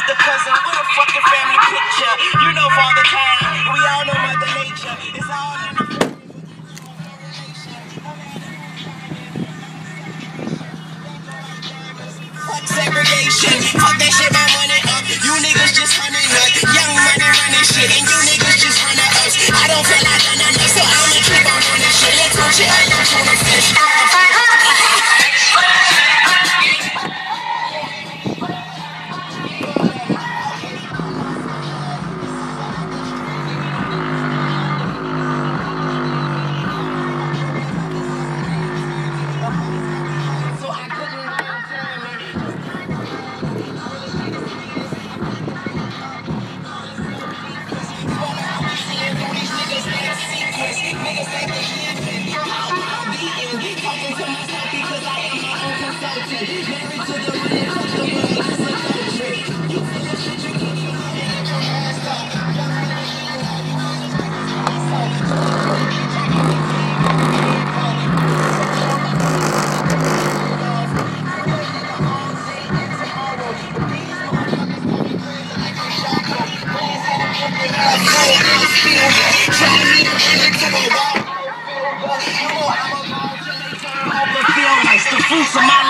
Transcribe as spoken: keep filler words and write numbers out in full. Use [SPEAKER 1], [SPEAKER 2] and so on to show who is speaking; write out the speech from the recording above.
[SPEAKER 1] sister, cousin with a fucking family picture. You know Father Time, we all know Mother Nature. It's all in the fuck segregation. Fuck that shit, my money up. You niggas just running up. Young money running shit, and you niggas just running us. I don't feel like I'm enough, so I'ma keep on running shit. Let's go shit, I am tuna fish. The fruits of my